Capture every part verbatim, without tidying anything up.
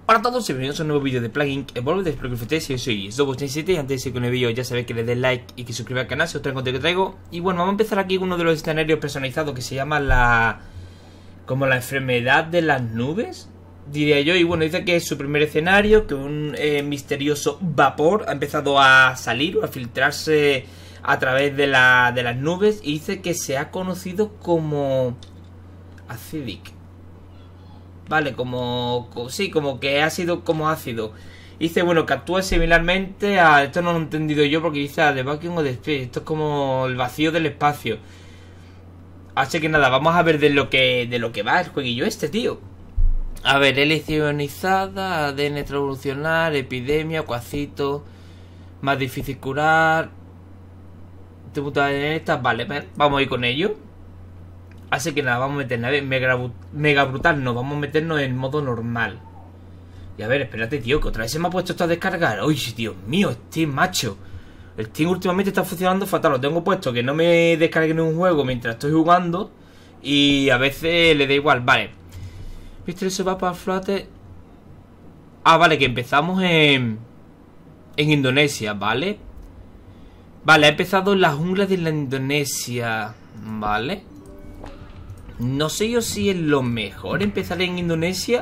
Hola a todos y bienvenidos a un nuevo vídeo de Plugin Evolved. Espero que disfrutéis. Yo soy Slobo87 y antes de que con el vídeo ya sabéis que le den like y que suscribáis al canal si os traigo contenido que traigo. Y bueno, vamos a empezar aquí con uno de los escenarios personalizados que se llama la... como la enfermedad de las nubes, diría yo. Y bueno, dice que es su primer escenario, que un eh, misterioso vapor ha empezado a salir o a filtrarse a través de, la, de las nubes. Y dice que se ha conocido como acidic. Vale, como, como... sí, como que ha sido como ácido. Dice, bueno, que actúa similarmente a... Esto no lo he entendido yo porque dice a The Vacuum of the Space. Esto es como el vacío del espacio. Así que nada, vamos a ver de lo que de lo que va el jueguillo este, tío. A ver, hélice ionizada, A D N revolucionar, epidemia, coacito, más difícil curar. Te puta en estas, vale, vamos a ir con ello. Así que nada, vamos a meternos, a ver, mega, mega brutal, no, vamos a meternos en modo normal. Y a ver, espérate, tío, que otra vez se me ha puesto esto a descargar. Uy, Dios mío, Steam, macho. El Steam últimamente está funcionando fatal, lo tengo puesto que no me descarguen un juego mientras estoy jugando. Y a veces le da igual, vale. ¿Viste eso va para flote? Ah, vale, que empezamos en... en Indonesia, ¿vale? Vale, ha empezado en las junglas de la Indonesia, ¿vale? No sé yo si es lo mejor empezar en Indonesia.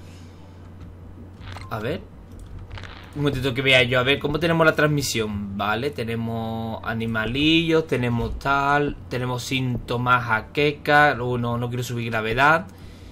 A ver. Un momentito que vea yo. A ver cómo tenemos la transmisión. Vale, tenemos animalillos. Tenemos tal. Tenemos síntomas jaqueca. Oh, no, no quiero subir gravedad.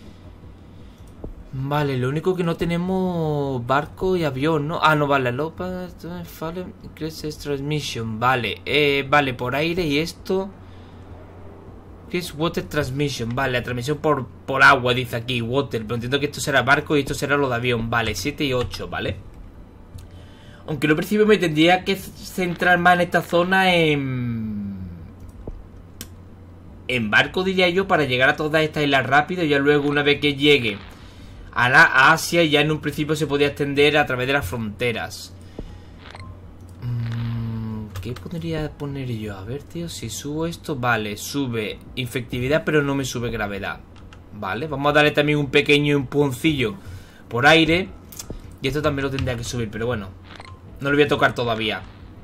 Vale, lo único que no tenemos barco y avión, ¿no? Ah, no, vale. Lopa, transmission. Vale, eh, vale, por aire y esto. ¿Qué es water transmission? Vale, la transmisión por, por agua, dice aquí, water. Pero entiendo que esto será barco y esto será lo de avión. Vale, siete y ocho, ¿vale? Aunque en un principio me tendría que centrar más en esta zona en... en barco, diría yo, para llegar a todas estas islas rápido. Y ya luego, una vez que llegue a la a Asia, ya en un principio se podía extender a través de las fronteras. ¿Qué podría poner yo? A ver, tío, si subo esto, vale, sube infectividad, pero no me sube gravedad. Vale, vamos a darle también un pequeño empujoncillo por aire. Y esto también lo tendría que subir, pero bueno, no lo voy a tocar todavía.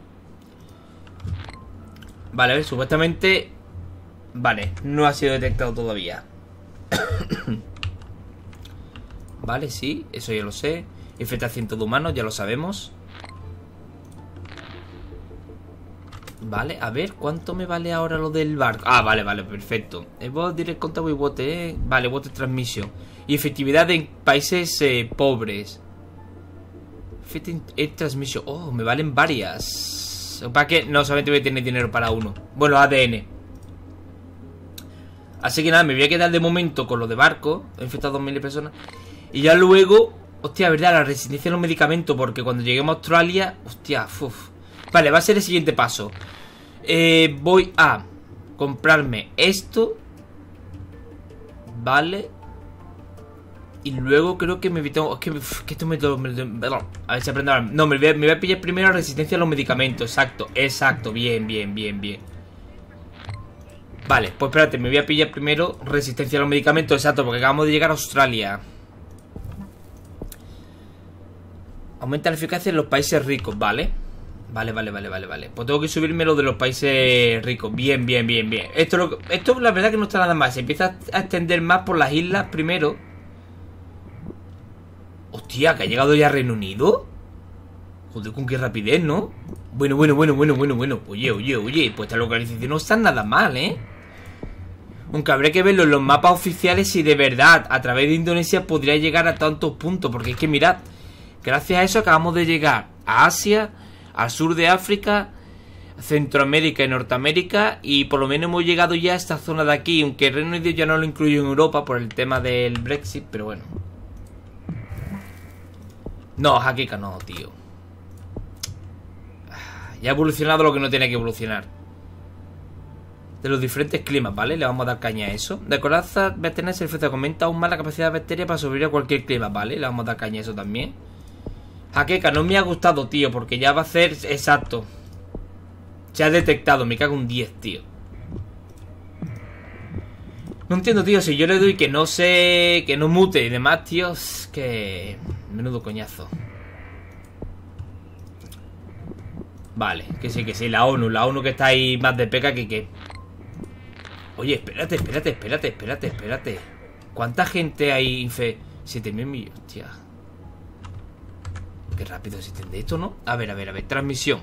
Vale, a ver, supuestamente... Vale, no ha sido detectado todavía. Vale, sí, eso ya lo sé. Infectación de humanos, ya lo sabemos. Vale, a ver, ¿cuánto me vale ahora lo del barco? Ah, vale, vale, perfecto. El bot direct contact with water, eh. Vale, water transmission. Y efectividad en países eh, pobres. Air transmission. Oh, me valen varias. ¿Para qué? No, solamente voy a tener dinero para uno. Bueno, A D N. Así que nada, me voy a quedar de momento con lo de barco. He infectado a dos mil personas. Y ya luego... Hostia, verdad, la resistencia a los medicamentos. Porque cuando lleguemos a Australia... Hostia, uff. Vale, va a ser el siguiente paso. Eh, voy a comprarme esto. Vale. Y luego creo que me tengo... Es que, uf, que esto me... me a ver si aprendo ahora. No, me voy, a, me voy a pillar primero la resistencia a los medicamentos. Exacto, exacto. Bien, bien, bien, bien. Vale, pues espérate, me voy a pillar primero resistencia a los medicamentos. Exacto, porque acabamos de llegar a Australia. Aumenta la eficacia en los países ricos, vale. Vale, vale, vale, vale, vale. Pues tengo que subirme lo de los países ricos. Bien, bien, bien, bien. Esto, lo, esto la verdad que no está nada mal. Se empieza a extender más por las islas primero. Hostia, que ha llegado ya a Reino Unido. Joder, con qué rapidez, ¿no? Bueno, bueno, bueno, bueno, bueno, bueno. Oye, oye, oye. Pues esta localización no está nada mal, ¿eh? Aunque habría que verlo en los mapas oficiales si de verdad a través de Indonesia podría llegar a tantos puntos. Porque es que mirad, gracias a eso acabamos de llegar a Asia, al sur de África, Centroamérica y Norteamérica. Y por lo menos hemos llegado ya a esta zona de aquí. Aunque el Reino Unido ya no lo incluyo en Europa por el tema del Brexit, pero bueno. No, jaqueca no, tío. Ya ha evolucionado lo que no tiene que evolucionar. De los diferentes climas, ¿vale? Le vamos a dar caña a eso. De coraza, bacterias se efecto aumenta aún más la capacidad de bacterias para sobrevivir a cualquier clima, ¿vale? Le vamos a dar caña a eso también. Jaqueca, no me ha gustado, tío, porque ya va a ser exacto. Se ha detectado, me cago un diez, tío. No entiendo, tío, si yo le doy que no se... que no mute y demás, tío, es que... menudo coñazo. Vale, que sí, que sí, la ONU, la ONU que está ahí más de peca que que... Oye, espérate, espérate, espérate, espérate, espérate. ¿Cuánta gente hay, Infe? siete mil millones, hostia. Qué rápido se entiende esto, ¿no? A ver, a ver, a ver, transmisión.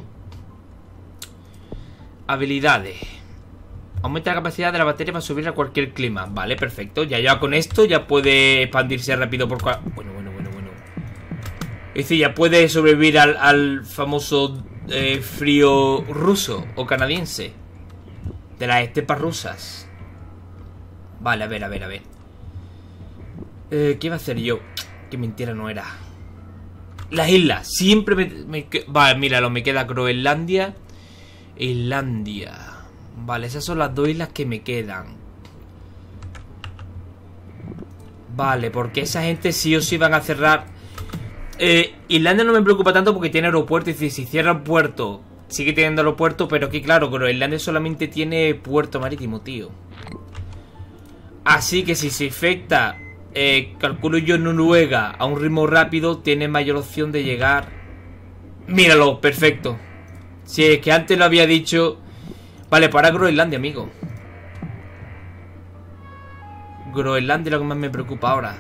Habilidades. Aumenta la capacidad de la batería para subir a cualquier clima. Vale, perfecto. Ya ya con esto ya puede expandirse rápido por cual... Bueno, bueno, bueno, bueno. Es decir, ya puede sobrevivir al, al famoso eh, frío ruso o canadiense. De las estepas rusas. Vale, a ver, a ver, a ver. Eh, ¿Qué iba a hacer yo? Qué mentira no era. Las islas. Siempre me... me vale, míralo, me queda Groenlandia. Islandia. Vale, esas son las dos islas que me quedan. Vale, porque esa gente sí o sí van a cerrar. eh, Islandia no me preocupa tanto porque tiene aeropuerto. Y si cierra el puerto, sigue teniendo aeropuerto. Pero aquí claro, Groenlandia solamente tiene puerto marítimo, tío. Así que si se infecta, eh, calculo yo, Noruega a un ritmo rápido, tiene mayor opción de llegar. Míralo, perfecto. Si es que antes lo había dicho. Vale, para Groenlandia, amigo. Groenlandia es lo que más me preocupa ahora.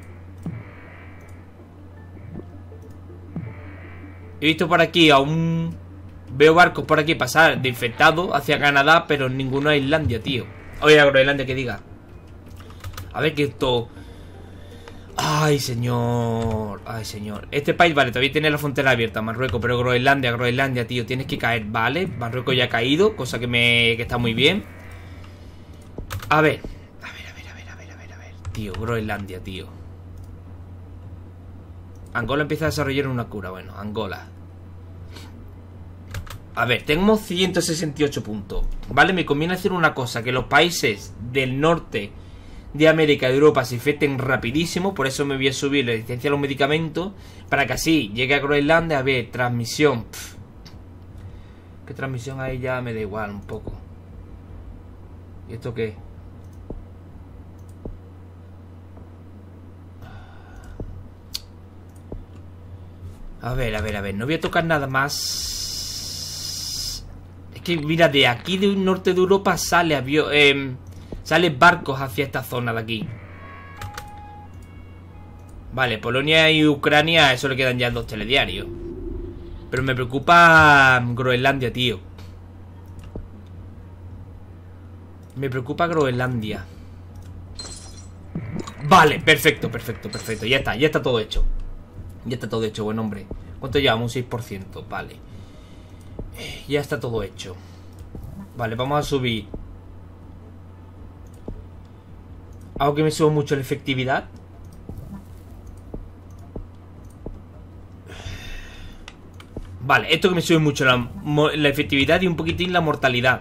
He visto por aquí a un... Veo barcos por aquí pasar de infectados hacia Canadá, pero ninguno a Islandia, tío. Oye, a Groenlandia, que diga. A ver que esto... Ay, señor. Ay, señor. Este país, vale, todavía tiene la frontera abierta, Marruecos. Pero Groenlandia, Groenlandia, tío, tienes que caer, ¿vale? Marruecos ya ha caído, cosa que me... que está muy bien. A ver. A ver, a ver, a ver, a ver, a ver, a ver. Tío, Groenlandia, tío. Angola empieza a desarrollar una cura. Bueno, Angola. A ver, tenemos ciento sesenta y ocho puntos. Vale, me conviene hacer una cosa. Que los países del norte de América y de Europa se infecten rapidísimo. Por eso me voy a subir la resistencia a los medicamentos, para que así llegue a Groenlandia. A ver, transmisión. Pff. ¿Qué transmisión hay? Ya me da igual un poco. ¿Y esto qué? A ver, a ver, a ver. No voy a tocar nada más. Es que mira, de aquí del norte de Europa sale avión... Eh, Salen barcos hacia esta zona de aquí. Vale, Polonia y Ucrania, eso le quedan ya dos telediarios. Pero me preocupa Groenlandia, tío. Me preocupa Groenlandia. Vale, perfecto, perfecto, perfecto. Ya está, ya está todo hecho. Ya está todo hecho, buen hombre. ¿Cuánto llevamos? Un seis por ciento, vale. Ya está todo hecho. Vale, vamos a subir. Algo que me sube mucho la efectividad. Vale, esto que me sube mucho la, la efectividad y un poquitín la mortalidad.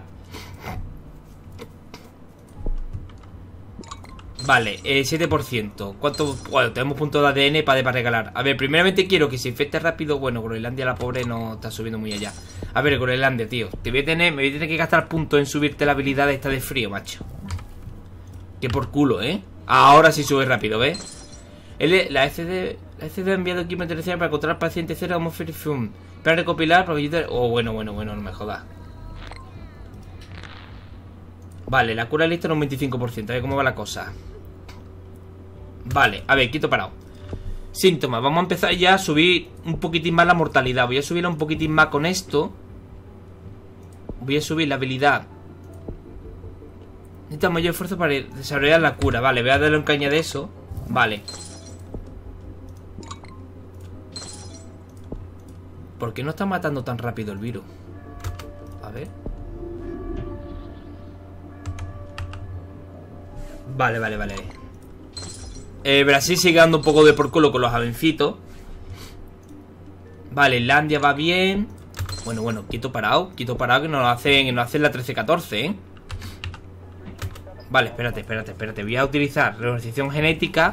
Vale, eh, siete por ciento. ¿Cuánto? Bueno, tenemos puntos de A D N para, para regalar. A ver, primeramente quiero que se infecte rápido. Bueno, Groenlandia, la pobre, no está subiendo muy allá. A ver, Groenlandia, tío. Te voy a tener, me voy a tener que gastar puntos en subirte la habilidad esta de frío, macho. Que por culo, ¿eh? Ahora sí sube rápido, ¿ves? El, la S D la S D ha enviado equipo internacional para encontrar paciente cero atmospheric fume. Para recopilar, porque yo te... Oh, bueno, bueno, bueno, no me jodas. Vale, la cura lista en un veinticinco por ciento. A ver cómo va la cosa. Vale, a ver, quito parado. Síntomas, vamos a empezar ya a subir un poquitín más la mortalidad. Voy a subirla un poquitín más con esto. Voy a subir la habilidad. Necesita mayor esfuerzo para desarrollar la cura. Vale, voy a darle un caña de eso. Vale. ¿Por qué no está matando tan rápido el virus? A ver. Vale, vale, vale. eh, Brasil sigue dando un poco de por culo con los avencitos. Vale, Islandia va bien. Bueno, bueno, quito parado. Quito parado que nos lo hacen, nos hacen la trece catorce, ¿eh? Vale, espérate, espérate, espérate. Voy a utilizar reorganización genética.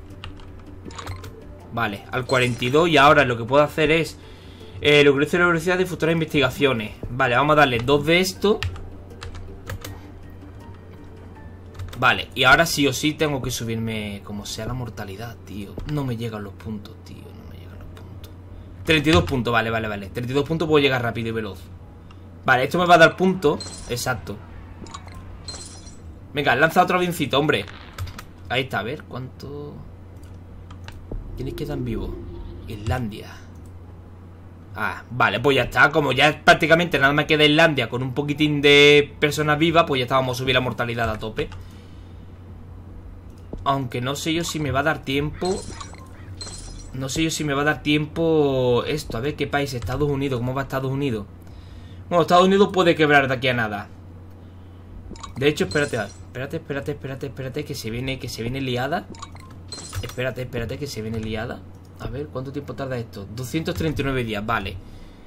Vale, al cuarenta y dos. Y ahora lo que puedo hacer es eh, lo que dice la velocidad de futuras investigaciones. Vale, vamos a darle dos de esto. Vale, y ahora sí o sí tengo que subirme como sea la mortalidad, tío. No me llegan los puntos, tío. No me llegan los puntos. treinta y dos puntos, vale, vale, vale. treinta y dos puntos puedo llegar rápido y veloz. Vale, esto me va a dar puntos. Exacto. Venga, lanza otro avioncito, hombre. Ahí está, a ver, ¿cuánto? ¿Quiénes quedan vivos? Islandia. Ah, vale, pues ya está. Como ya prácticamente nada me queda Islandia con un poquitín de personas vivas, pues ya está, vamos a subir la mortalidad a tope. Aunque no sé yo si me va a dar tiempo. No sé yo si me va a dar tiempo esto. A ver qué país. Estados Unidos. ¿Cómo va Estados Unidos? Bueno, Estados Unidos puede quebrar de aquí a nada. De hecho, espérate, espérate, espérate, espérate, espérate, que se viene, que se viene liada. Espérate, espérate, que se viene liada. A ver, ¿cuánto tiempo tarda esto? doscientos treinta y nueve días, vale.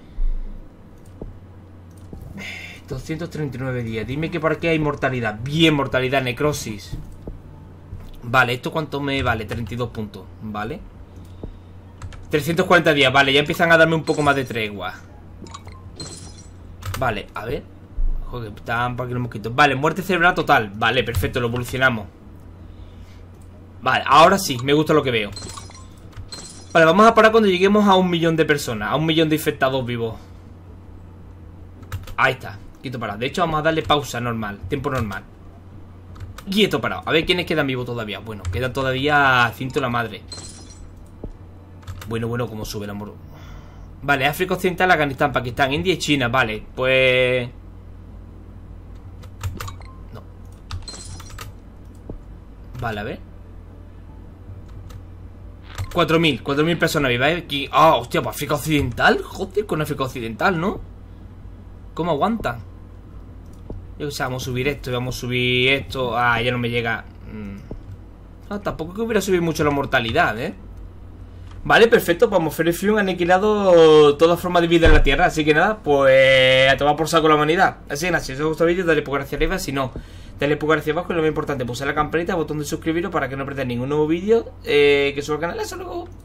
doscientos treinta y nueve días. Dime que por aquí hay mortalidad. Bien, mortalidad, necrosis. Vale, ¿esto cuánto me vale? treinta y dos puntos, vale. trescientos cuarenta días, vale, ya empiezan a darme un poco más de tregua. Vale, a ver. Joder, están por aquí los mosquitos. Vale, muerte cerebral total. Vale, perfecto, lo evolucionamos. Vale, ahora sí, me gusta lo que veo. Vale, vamos a parar cuando lleguemos a un millón de personas. A un millón de infectados vivos. Ahí está, quieto parado. De hecho, vamos a darle pausa normal, tiempo normal. Quieto parado, a ver quiénes quedan vivos todavía. Bueno, quedan todavía ciento la madre. Bueno, bueno, cómo sube el amor. Vale, África Occidental, Afganistán, Pakistán, India y China. Vale, pues... No. Vale, a ver. cuatro mil, cuatro mil personas vivas, ¿eh? Ah, oh, hostia, pues África Occidental. Joder, con África Occidental, ¿no? ¿Cómo aguantan? Yo que sé, vamos a subir esto y vamos a subir esto. Ah, ya no me llega. Ah, tampoco que hubiera subido mucho la mortalidad, ¿eh? Vale, perfecto, pues Atmosfera y Fium han aniquilado toda forma de vida en la Tierra. Así que nada, pues a tomar por saco la humanidad. Así que nada, si os ha gustado el vídeo, dale pulgar hacia arriba. Si no, dale pulgar hacia abajo. Y lo más importante, pulsar la campanita, botón de suscribiros para que no perdáis ningún nuevo vídeo eh, que suba al canal. Hasta luego.